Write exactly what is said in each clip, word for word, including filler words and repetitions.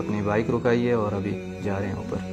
अपनी बाइक रुकाई है और अभी जा रहे हैं ऊपर।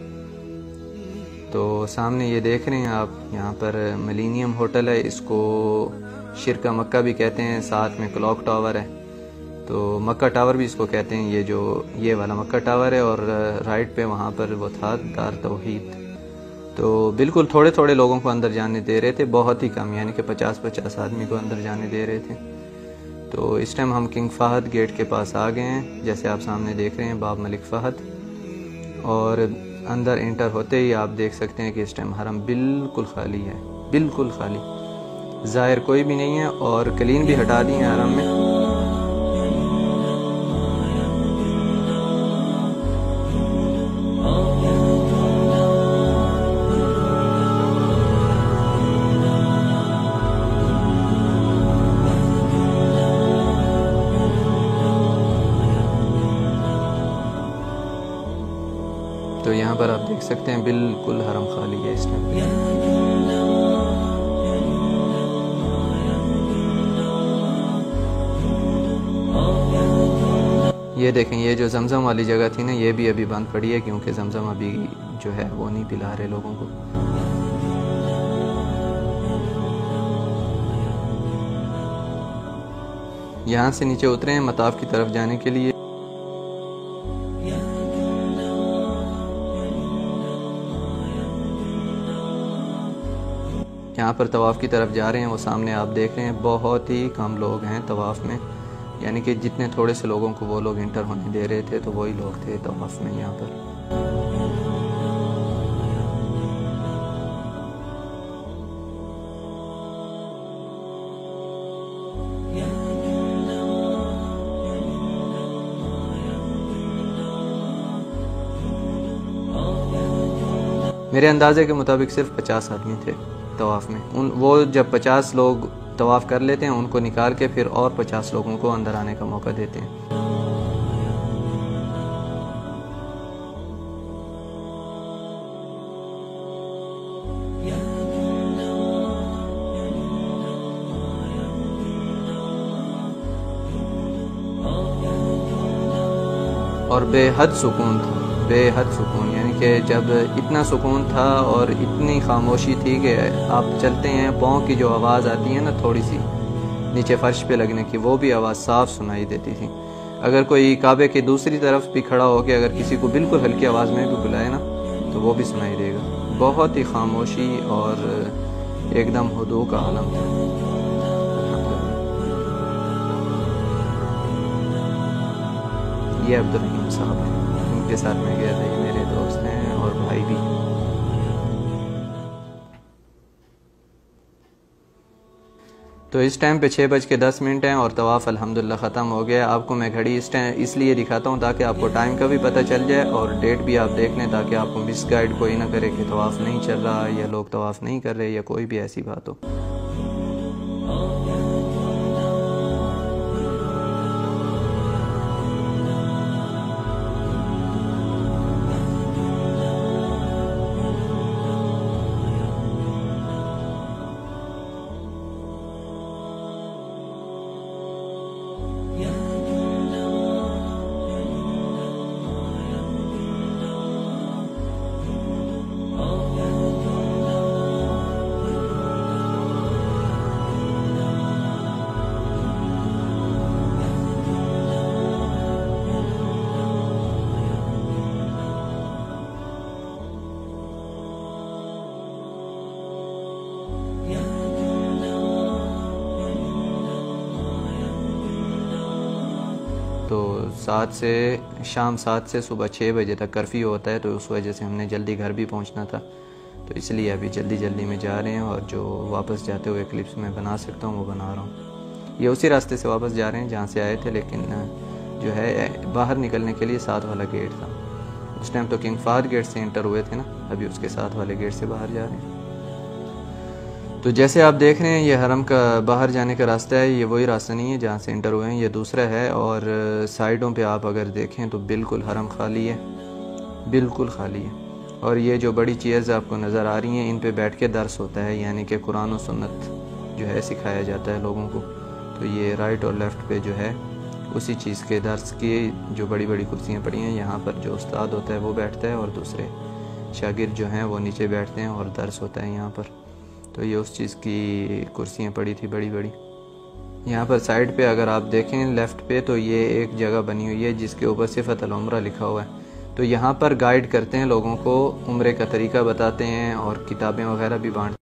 तो सामने ये देख रहे हैं आप, यहाँ पर मिलेनियम होटल है, इसको शिरका मक्का भी कहते हैं, साथ में क्लॉक टावर है, तो मक्का टावर भी इसको कहते हैं। ये जो ये वाला मक्का टावर है और राइट पे वहाँ पर वो था दार तौहीद। तो बिल्कुल थोड़े थोड़े लोगों को अंदर जाने दे रहे थे, बहुत ही कम, यानी कि पचास पचास आदमी को अंदर जाने दे रहे थे। तो इस टाइम हम किंग फहद गेट के पास आ गए हैं, जैसे आप सामने देख रहे हैं बाब मलिक फ़हद। और अंदर इंटर होते ही आप देख सकते हैं कि इस टाइम हरम बिल्कुल खाली है, बिल्कुल खाली, ज़ाहिर कोई भी नहीं है और क्लीन भी हटा दी है हरम में। तो यहाँ पर आप देख सकते हैं बिल्कुल हरम खाली है इस टाइम। ये देखें, ये जो जमजम वाली जगह थी ना, ये भी अभी बंद पड़ी है क्योंकि जमजम अभी जो है वो नहीं पिला रहे लोगों को। यहाँ से नीचे उतरे हैं मताफ की तरफ जाने के लिए। यहाँ पर तवाफ़ की तरफ जा रहे हैं, वो सामने आप देख रहे हैं बहुत ही कम लोग हैं तवाफ़ में, यानी कि जितने थोड़े से लोगों को वो लोग इंटर होने दे रहे थे तो वही लोग थे तवाफ़ में यहाँ पर। मेरे अंदाजे के मुताबिक सिर्फ पचास आदमी थे तवाफ़ में। उन वो जब पचास लोग तवाफ़ कर लेते हैं उनको निकाल के फिर और पचास लोगों को अंदर आने का मौका देते हैं। और बेहद सुकून था, बेहद सुकून, यानी कि जब इतना सुकून था और इतनी खामोशी थी कि आप चलते हैं पाँव की जो आवाज़ आती है ना थोड़ी सी नीचे फर्श पे लगने की, वो भी आवाज़ साफ सुनाई देती थी। अगर कोई काबे की दूसरी तरफ भी खड़ा हो के अगर किसी को बिल्कुल हल्की आवाज़ में भी बुलाए ना तो वो भी सुनाई देगा। बहुत ही खामोशी और एकदम हुदू का आलम था। ये अब्दुल रहीम साहब हैं, उनके साथ में गया था, ये मेरे दोस्त हैं और भाई भी। तो इस टाइम पे छः बज के दस मिनट हैं और तवाफ़ अल्हम्दुलिल्लाह ख़त्म हो गया। आपको मैं घड़ी इस टाइम इसलिए दिखाता हूँ ताकि आपको टाइम का भी पता चल जाए और डेट भी आप देख लें, ताकि आपको मिस गाइड कोई ना करे कि तवाफ़ नहीं चल रहा या लोग तवाफ़ नहीं कर रहे या कोई भी ऐसी बात हो। तो सात से शाम सात से सुबह छः बजे तक कर्फ्यू होता है, तो उस वजह से हमने जल्दी घर भी पहुंचना था, तो इसलिए अभी जल्दी जल्दी में जा रहे हैं। और जो वापस जाते हुए क्लिप्स में बना सकता हूँ वो बना रहा हूँ। ये उसी रास्ते से वापस जा रहे हैं जहाँ से आए थे, लेकिन जो है बाहर निकलने के लिए साथ वाला गेट था। उस टाइम तो किंग फहद गेट से इंटर हुए थे ना, अभी उसके साथ वाले गेट से बाहर जा रहे हैं। तो जैसे आप देख रहे हैं ये हरम का बाहर जाने का रास्ता है, ये वही रास्ता नहीं है जहाँ से इंटर हुए हैं, ये दूसरा है। और साइडों पे आप अगर देखें तो बिल्कुल हरम खाली है, बिल्कुल खाली है। और ये जो बड़ी चेयर्स आपको नज़र आ रही हैं, इन पे बैठ के दर्स होता है, यानी कि कुरान और सुन्नत जो है सिखाया जाता है लोगों को। तो ये राइट और लेफ़्ट पे जो है उसी चीज़ के दर्स की जो बड़ी बड़ी कुर्सियाँ पड़ी हैं, यहाँ पर जो उस्ताद होता है वो बैठता है और दूसरे शागिर्द जो हैं वो नीचे बैठते हैं और दर्स होता है यहाँ पर। तो ये उस चीज़ की कुर्सियाँ पड़ी थी बड़ी बड़ी। यहाँ पर साइड पे अगर आप देखें लेफ़्ट पे, तो ये एक जगह बनी हुई है जिसके ऊपर सिफ़तुल उम्रा लिखा हुआ है। तो यहाँ पर गाइड करते हैं लोगों को, उम्रे का तरीका बताते हैं और किताबें वगैरह भी बांटते हैं।